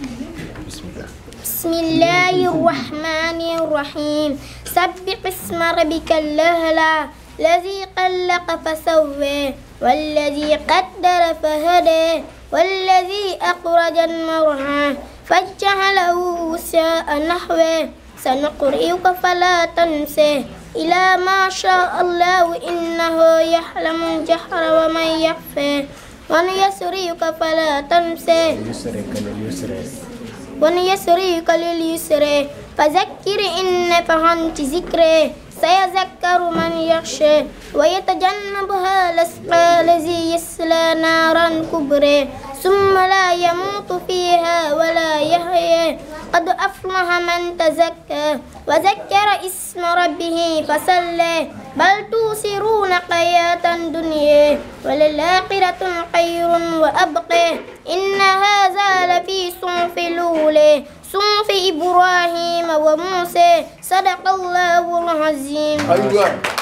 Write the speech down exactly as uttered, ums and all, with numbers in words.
bismillah. Bismillahirrahmanirrahim. Sabbih isma rabbikal a'la. الذي خلق فسوى والذي قدر فهدى والذي أخرج المرعى فجعله غثاء نحوه سنقرئك فلا تنسى إلى ما شاء الله إنه يعلم الجهر وما يخفى ونيسرك فلا تنسى ونيسرك لليسر فذكر إن نفعت ذكرى سيذكر من يخشى ويتجنبها الأشقى الذي يصلى نارا كبرى ثم لا يموت فيها ولا يحيى قد أفلح من تزكى وذكر اسم ربه فصلى بل توثرون الحياة الدنيا وللآخرة خير وأبقى إن هذا لفي صحف الأولى صحف إبراهيم وموسى صدق الله العظيم.